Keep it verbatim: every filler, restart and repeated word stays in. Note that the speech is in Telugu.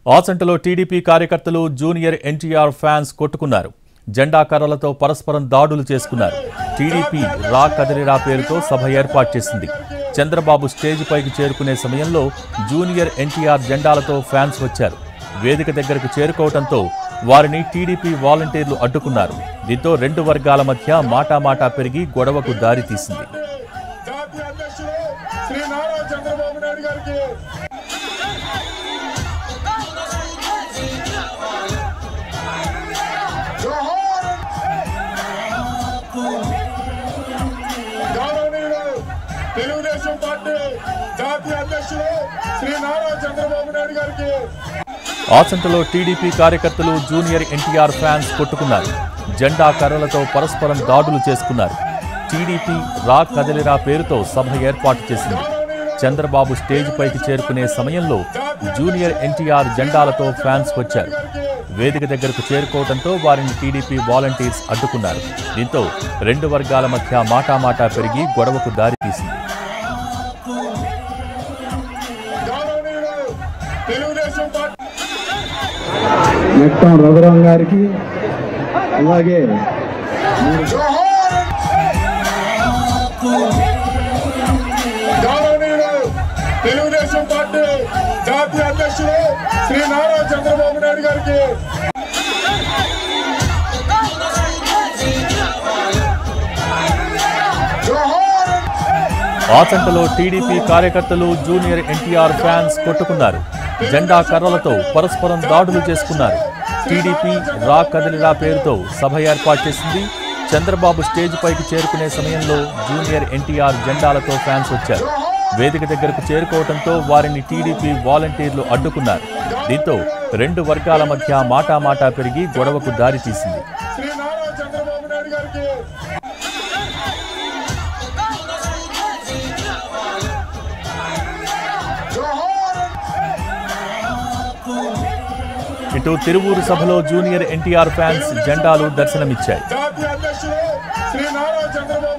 ఆచంటలో టీడీపీ కార్యకర్తలు జూనియర్ ఎన్టీఆర్ ఫ్యాన్స్ కొట్టుకున్నారు. జెండా కర్రలతో పరస్పరం దాడులు చేసుకున్నారు. టీడీపీ రా కదలిరా పేరుతో సభ ఏర్పాటు చేసింది. చంద్రబాబు స్టేజ్ పైకి చేరుకునే సమయంలో జూనియర్ ఎన్టీఆర్ జెండాలతో ఫ్యాన్స్ వచ్చారు. వేదిక దగ్గరకు చేరుకోవడంతో వారిని టీడీపీ వాలంటీర్లు అడ్డుకున్నారు. దీంతో రెండు వర్గాల మధ్య మాటామాటా పెరిగి గొడవకు దారితీసింది. తెలుగుదేశం పార్టీ జాతీయ అధ్యక్షులు శ్రీ నారా చంద్రబాబు నాయుడు గారికి ఆచంటలో టీడీపీ కార్యకర్తలు జూనియర్ ఎన్టీఆర్ ఫ్యాన్స్ కొట్టుకున్నారు. జెండా కర్రలతో పరస్పరం దాడులు చేసుకున్నారు. టీడీపీ రా కదలిరా పేరుతో సభ ఏర్పాటు చేసింది. చంద్రబాబు స్టేజ్ పైకి చేరుకునే సమయంలో జూనియర్ ఎన్టీఆర్ జెండాలతో ఫ్యాన్స్ వచ్చారు. వేదిక దగ్గరకు చేరుకోవడంతో వారిని టీడీపీ వాలంటీర్స్ అడ్డుకున్నారు. దీంతో రెండు వర్గాల మధ్య మాటామాటా పెరిగి గొడవకు దారితీసింది. నెట్టం రఘురాం గారికి అలాగే తెలుగుదేశం పార్టీ జాతీయ అధ్యక్షులు శ్రీ నారా చంద్రబాబు నాయుడు గారికి ఆచంటలో టీడీపీ కార్యకర్తలు జూనియర్ ఎన్టీఆర్ ఫ్యాన్స్ కొట్టుకున్నారు. జెండా కర్రలతో పరస్పరం దాడులు చేసుకున్నారు. టీడీపీ రా కదలిరా పేరుతో సభ ఏర్పాటు చేసింది. చంద్రబాబు స్టేజ్ పైకి చేరుకునే సమయంలో జూనియర్ ఎన్టీఆర్ జెండాలతో ఫ్యాన్స్ వచ్చారు. వేదిక దగ్గరకు చేరుకోవడంతో వారిని టీడీపీ వాలంటీర్లు అడ్డుకున్నారు. దీంతో రెండు వర్గాల మధ్య మాటామాటా పెరిగి గొడవకు దారితీసింది. ఇటు తిరువూరు సభలో జూనియర్ ఎన్టీఆర్ ఫ్యాన్స్ జెండాలు దర్శనమిచ్చాయి. జాతీయ అధ్యక్షులు శ్రీ నారా చంద్రబాబు